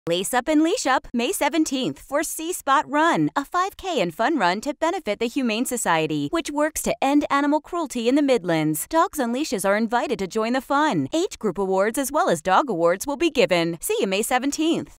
Lace up and leash up May 17th for SeeSpotRun, a 5K and fun run to benefit the Humane Society, which works to end animal cruelty in the Midlands. Dogs on leashes are invited to join the fun. Age group awards as well as dog awards will be given. See you May 17th.